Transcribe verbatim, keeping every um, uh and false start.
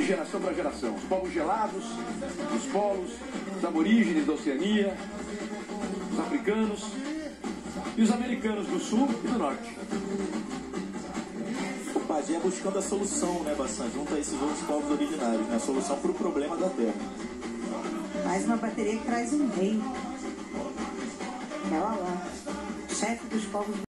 de geração para geração. Os povos gelados, os polos, os aborígenes da Oceania, os africanos e os americanos do sul e do norte. O Pajé buscando a solução, né, Bassan, junto a esses outros povos originários, né, a solução para o problema da terra. Mais uma bateria que traz um rei. Aquela lá, chefe dos povos